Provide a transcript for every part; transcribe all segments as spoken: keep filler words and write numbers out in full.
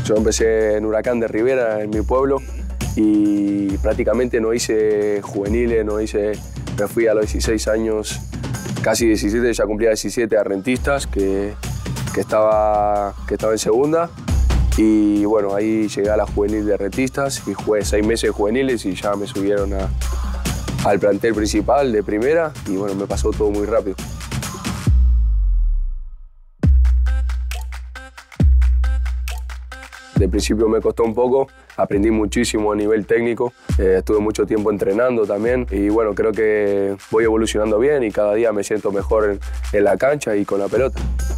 Yo empecé en Huracán de Rivera, en mi pueblo, y prácticamente no hice juveniles, no hice... Me fui a los dieciséis años, casi diecisiete, ya cumplía diecisiete, a Rentistas, que, que, estaba, que estaba en segunda. Y bueno, ahí llegué a la juvenil de Rentistas y jugué seis meses de juveniles y ya me subieron a, al plantel principal de primera y bueno, me pasó todo muy rápido. De principio me costó un poco, aprendí muchísimo a nivel técnico, eh, estuve mucho tiempo entrenando también y bueno, creo que voy evolucionando bien y cada día me siento mejor en, en la cancha y con la pelota.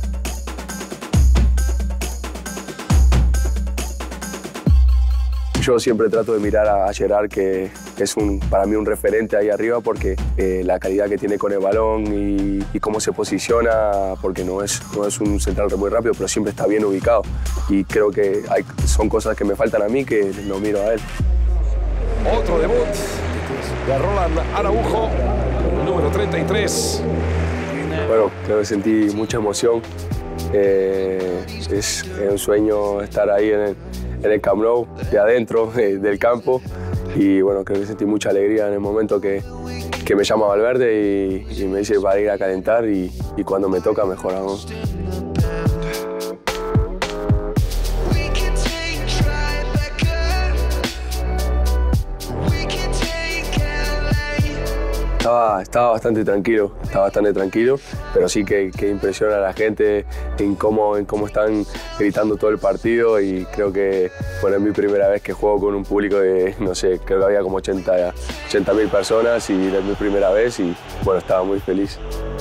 Yo siempre trato de mirar a Gerard, que, que es un, para mí un referente ahí arriba, porque eh, la calidad que tiene con el balón y, y cómo se posiciona, porque no es, no es un central muy rápido, pero siempre está bien ubicado. Y creo que hay, son cosas que me faltan a mí, que lo miro a él. Otro debut de Roland Araujo, número treinta y tres. Bueno, creo que sentí mucha emoción. Eh, es, es un sueño estar ahí en el, en el Camp Nou, de adentro eh, del campo. Y bueno, creo que sentí mucha alegría en el momento que, que me llama Valverde y, y me dice para ir a calentar y, y cuando me toca mejor aún. Estaba, estaba bastante tranquilo, estaba bastante tranquilo, pero sí que, que impresiona a la gente en cómo, en cómo están gritando todo el partido y creo que bueno, es mi primera vez que juego con un público de, no sé, creo que había como ochenta mil personas y es mi primera vez y bueno, estaba muy feliz.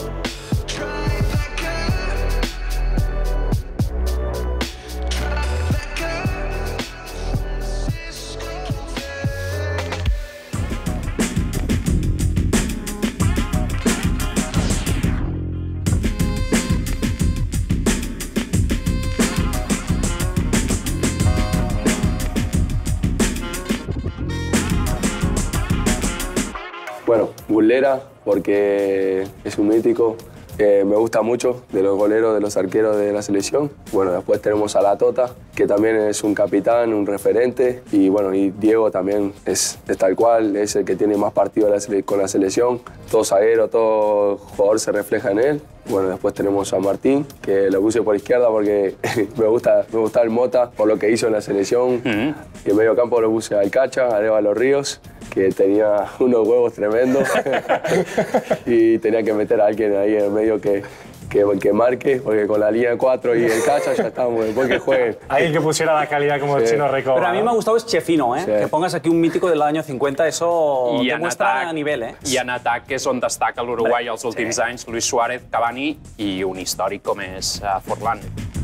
Bueno, Bullera, porque es un mítico, eh, me gusta mucho, de los goleros, de los arqueros de la selección. Bueno, después tenemos a La Tota, que también es un capitán, un referente. Y bueno, y Diego también es, es tal cual, es el que tiene más partidos con la selección. Todo zaguero, todo jugador se refleja en él. Bueno, después tenemos a Martín, que lo puse por izquierda porque me gusta, me gusta el Mota por lo que hizo en la selección. Uh-huh. Y en medio campo lo puse al Cacha, a Arévalo Ríos, que tenía unos huevos tremendos y tenía que meter a alguien ahí en el medio que, que, que marque, porque con la línea cuatro y el Cacha ya estamos, después que jueguen. Alguien que pusiera la calidad como sí. El Chino Recoba. Pero a mí me ha gustado es Chefino, ¿eh? Sí. Que pongas aquí un mítico del año cincuenta, eso I te muestra atac, a nivel, ¿eh? I en atac, que és on destaca l'Uruguai els últims sí. anys, Luis Suárez, Cavani i un històric com és uh, Forlán.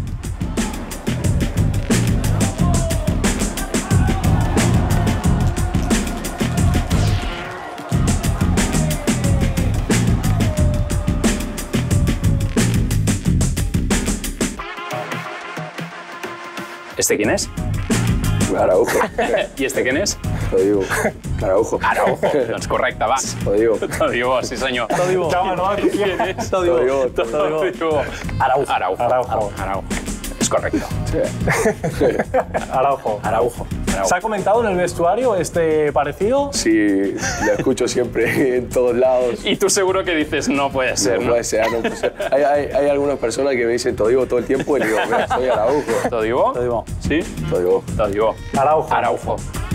¿Este quién es? Araujo. ¿Y este quién es? Todibo. Araujo. Araujo. Doncs correcte, va. Todibo. Todibo, sí senyor. Todibo. ¿Quién es? Todibo. Todibo. Araujo. Araujo. Araujo. Araujo. Es correcto. Sí. Araujo. Araujo. ¿Se ha comentado en el vestuario este parecido? Sí, lo escucho siempre en todos lados. Y tú seguro que dices, no puede ser, No, ¿no? puede ser, no puede ser. Hay, hay, hay algunas personas que me dicen Todibo todo el tiempo y le digo, mira, soy Araujo. ¿Todibo? Todibo. ¿Sí? Todibo. Todibo. Araujo. Araujo.